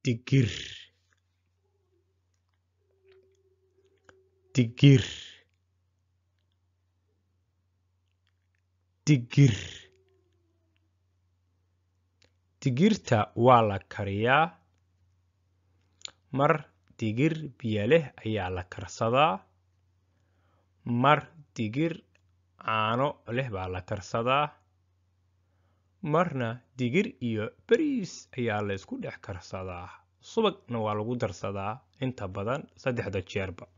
digir digir digir digirta waa la kariyaa mar digir biyo leh ayaa la karsadaa mar digir caano leh baa la karsadaa marna digir iyo bariis ayaa la isku dhex karsadaa subagna waa lagu darsadaa inta badan 3 jeerba